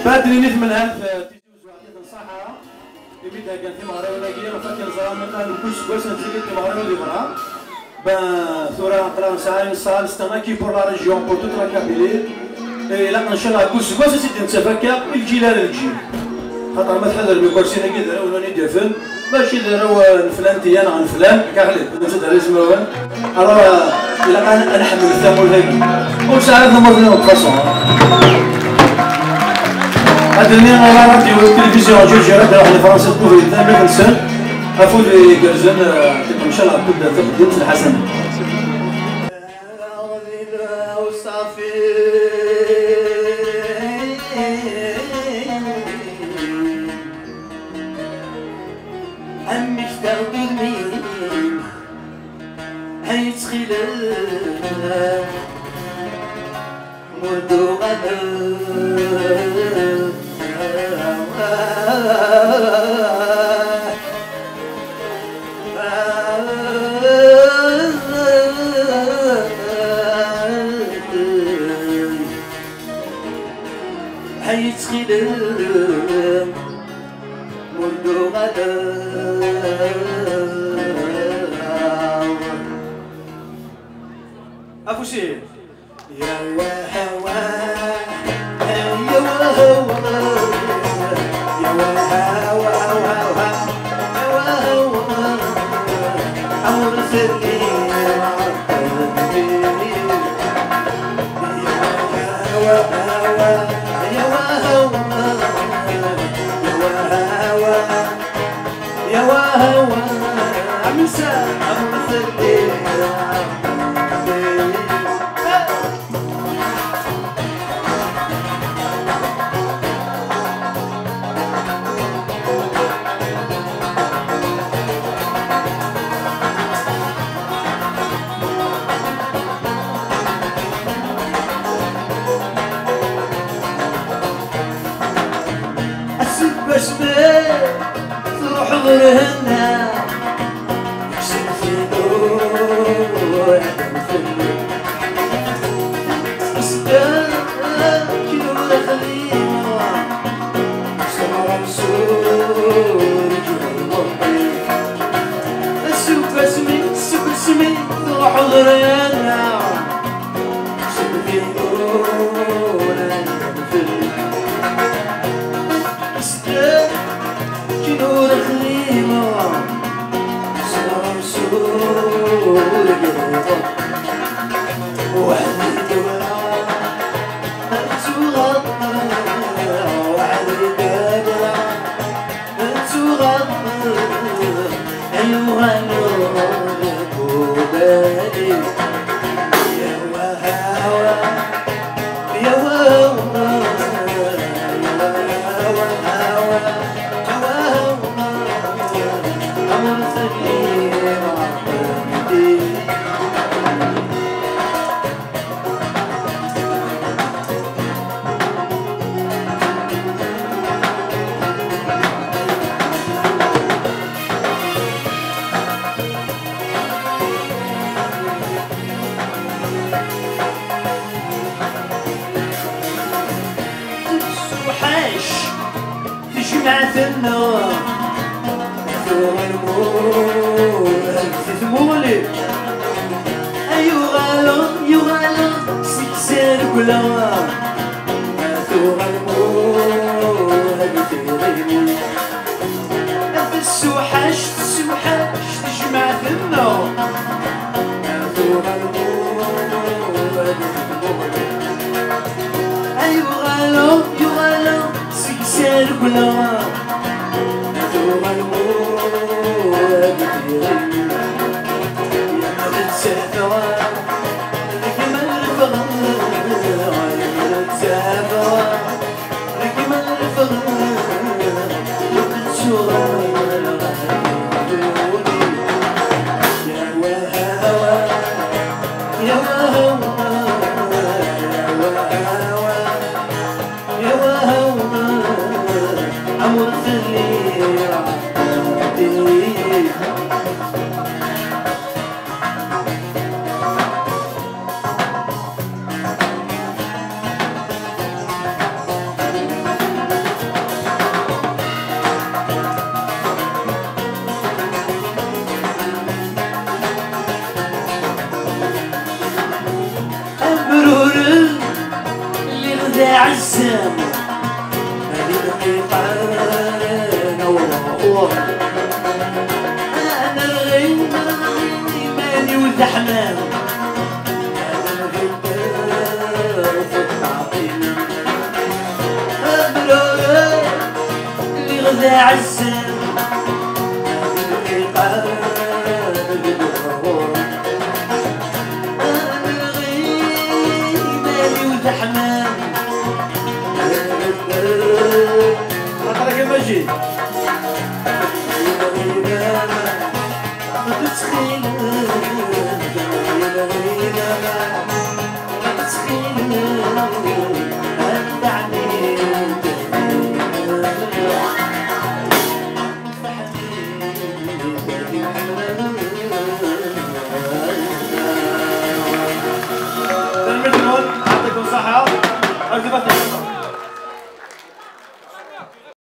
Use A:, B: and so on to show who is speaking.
A: بادري نثمن هذا تيجي وزوعية الصحة يبدا كان في مغرب ولا كي فاكر زرا من كل سكوس نتيجة المغرب اللي برا ثورة قران ساعة صار استناكي بور لا ريجيون بور توت لا كابيلي لا ان شاء الله كل سكوس سيدي نتفكر الجيل على الجيل خاطر ما تحضر بكرسينا كي داروا ولا ندفن ماشي داروا فلان تيانا عن فلان كاع نزيد اسم روان راه الا انا نحمل الثمن والهيك وساعات نمرنا بفاصون هادني على راديو والتلفزيون جوج راه واحد فرنسا تكون ثاني كنسن افود كرزن ان شاء الله تبدا تقدم الحسن
B: عزام هذه دقيقة نور أنا الغيم ماني ولد حمام أنا الغيم في التعطيل اللي غدا عزام هذه دقيقة بالغرور أنا الغيم ماني ولد حمام
A: أقرأ كيف مجيد يعطيكم الصحة.